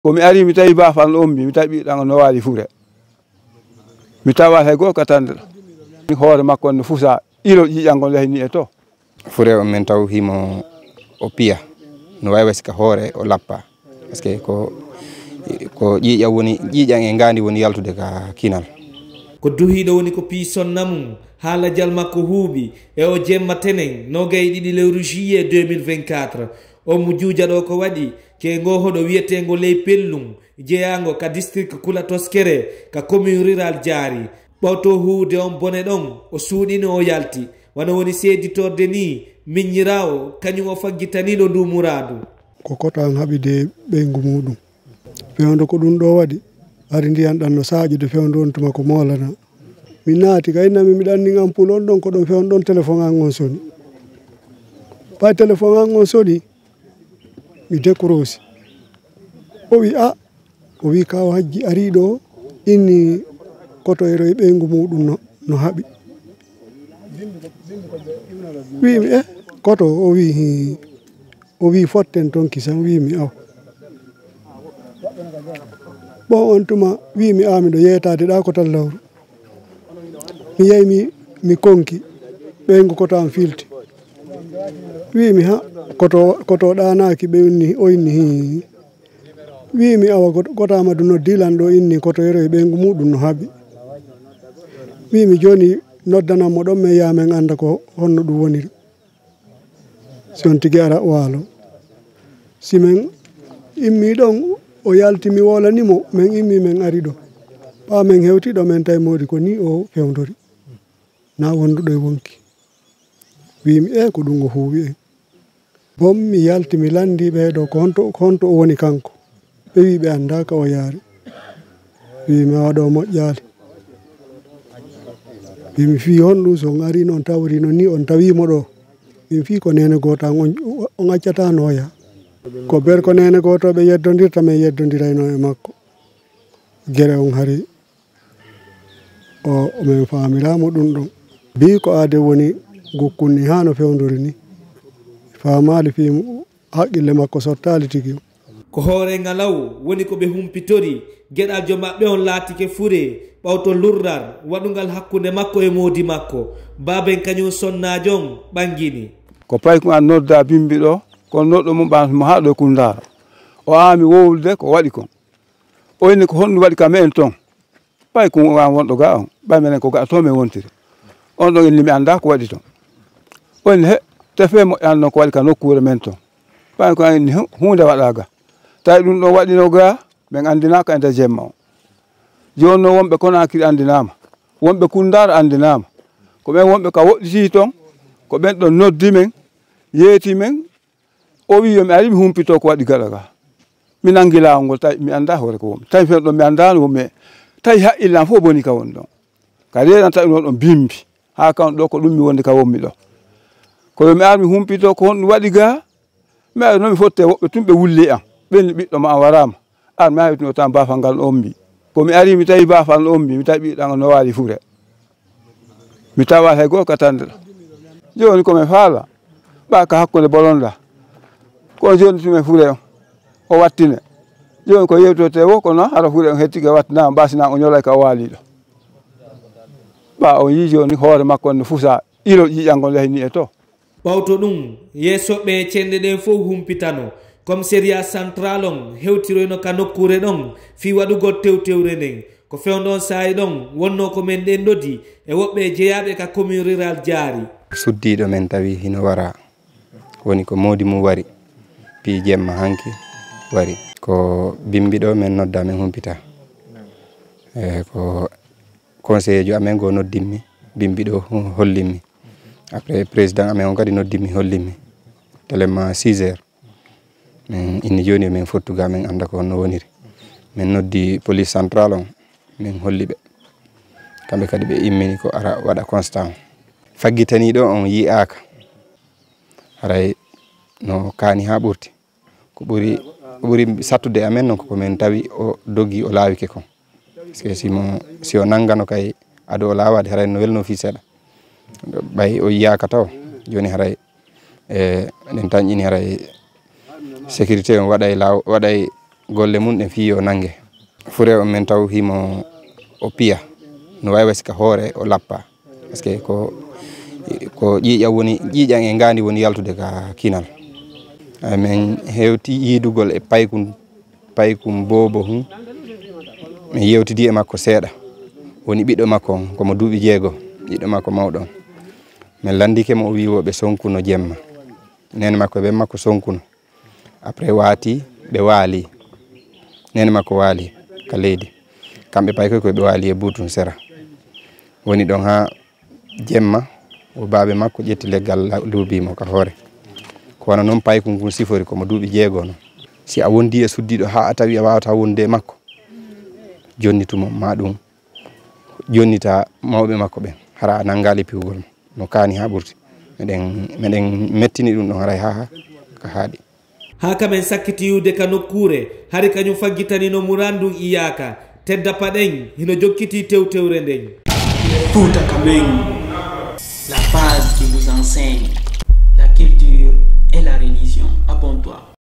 ko mi ari mi tawi bafal ombi mi tawi dan no wali fure mi tawa hay go katande ni hoore makko no fusa ilo jijango lehni e to fure o men taw himo o piya no wawi sika hoore o lappa parce que ko jiija woni jiijan e ngandi woni yaltude ka kinal ko duhido woni ko pison namum hala jal makko huubi e o jemma tenen no gaydi lewru juillet 2024 o mu juujado ko wadi ke ngo hodo wiyetengo ley pellum jeyango ka district Kula Toskere ka commune rural Diary ɓawto huude on bone ɗon o suuɗino o yalti wana woni seeditorde ni miññirawo kañum o faggitaniɗo ndu muradu ko kotan haɓide ɓeygu muɗum fewndo ko ɗum ɗo waɗi ari ndiyan ɗan no saƴude fewndo on tuma ko molana mi naati kaynami mi ɗanni ampule on ɗon ko ɗon fewon ɗon téléphone an on soni ɓay téléphone an on soni mi décrosi o wi a o wi kaw hajji ari ɗo inni kotoyro e ɓeygu muɗum no haɓi wimi koto o wi fotten ton kisan wimi aw bon on tuma wimi a miɗo yeytade ɗa ko tan lawru mi yeyi mi konki ɓeygu koto am filti wimi ha koto ɗanaki ɓe o inni wimi awa koto Amadou noddi lan ɗo inni koto yero e ɓeygu muɗum no haɓi wimi joni noddanammo ɗon men yamen anda ko honno ɗum woniri si on tigui ara waalo si men immi ɗon o yalti mi wolanimo min immi min ari ɗo ɓa min hewtiɗo min tawi modi ko ni o fewdori na wonduɗo e wonki wimi ko ɗum o huwi en bom mi yalti mi landi ɓeɗo ko honto o woni kanko ɓe wi ɓe anda ka o yaari wimi waɗo moƴƴali wimi fi honɗum so on ari noon tawrino ni on tawimo ɗo min fi ko nene goto an on accata noya ko ber ko nene goto ɓe yeddodirta min yeddodirayno e makko guere on hari o min famiramo ɗum ɗon bi ko ade woni gukkunni ha no fewdori ni famali fi haqqille makko sottali tigui ko hoore ngalaw woni ko ɓe humpitori gueɗajo maɓɓe on laatike fure ɓawto lurrar waɗugal hakkude makko e moodi makko baben kañum sonnajo on ɓangini ko pay ko an nodda bimbi ɗo kono noɗɗo mum ɓanmo ha ɗo kundara o ami wowlude ko waɗi kon o inni ko honɗum waɗi kam en ton pay ko an wonɗo ga on ɓay menen ko ga to min wontiri on ɗon inni mi anda ko waɗi ton o inni tefe moƴƴani noon ko waɗi ka nokkure men ton ɓay ko an inni hunde waɗaga tawi ɗum ɗon waɗino ga min andinaka e nder jemma o joni noon wonɓe Konakiri andinama wonɓe Kundara andinama ko ɓen wonɓe ka woɗɗiti ton ko ɓen ɗon noddi men yeeti men o wi yomi ari mi humpito ko waɗi gaɗa ga mi nangi lawol ngol tawi mi anda hoore ko wonmi tawi fen ɗon mi andano wonmi tawi haqqillam fof boni ka woni ɗon ka reɗan tawi noon ɗon bimbi ha kan ɗo ko ɗum mi wonde ka wonmi ɗo ko yomi ar mi humpito ko honɗum waɗi ga mi ari noon mi fotte woɓɓe tun ɓe wulli am ɓenni ɓiɗɗo ma a warama ar mi hawtino tan bafal ngal ombi ko mi ari mi tawi bafal ombi mi tawi ɓiɗɗan no wali fure mi tawa hay go katande joni komin faala ɓa ka hakkude bolonɗa ko joni tumen fure o wattine joni ko yewtote wo kono hara fure on hettike wattinama basinama o ñolay ka o waaliɗo ɓa o yi joni hoore makko no fusa ilo jiƴangol lehni e to ɓawto ɗum yeesoɓe cenɗe ɗen fof humpitano commissariat central on hewtiroyno ka nokkure ɗon fi waɗugol tewtewre nden ko fewndon saayi ɗon wonno ko men ɗen ɗodi e woɓɓe jeeyaɓe ka commune rural Diary suddiɗo men tawi hino wara woni ko modi mum wari pi jemma hanki wari ko bimbiɗo men nodda men humpita ko conseiller jo amen go noddimmi bimbiɗo hollimmi après président amen on kadi noddimmi hollimmi télément 6 heures min inni joni min fottuga min anda ko no woniri min noddi police central on min holliɓe kamɓe kadi ɓe immini ko ara waɗa constat faggitaniɗo on yi'aka haray no kaani ha ɓurti ko ɓuri sattude amen noon koko min tawi o doggi o laawike kon parce que si o nanggano kay ado o laawade haray no welno fi seeɗa ɓay o yiyaka taw joni haray eɗen tañƴini haray sécurité on waɗay golle mum ɗen fi o nange fure o men taw himo o piya no wawi sika hoore o lappa par ce que ko ƴiƴam woni ƴiƴam e ngandi woni yaltude ka kinal min hewti yidugol e paykum bobo hum mi yewtidi e makko seeɗa woni ɓiɗɗo makko on komo duuɓi 6 ɓiɗɗo makko mawɗo min landikemo o wi woɓe sonkuno jemma nene makko ɓe makko sonkuno après waati ɓe waali nene makko waali ka leydi kamɓe pay koy ɓe waali e Butun Sera woni ɗon ha jemma o baaɓe makko ƴetti leggal luubimo ka hoore kono noon paykum ngun sifori komo duuɓi 6 noon si a wondi e suddiɗo ha a tawi a wawata wonde makko jonnitumo ma ɗum jonnita mawɓe makko ɓen hara a nangali piwugol no kaani ha ɓurti meɗen mettini ɗum ɗon haray ha ka haaɗi ha kamen sakkiti yiwde ka nokkure hari kañum faggitanino Mourane Iyaka tedda paɗen hino jokkiti tewtewre nden. Fouta Kameng, la base qui vous enseigne la culture et la religion. Abonne-toi.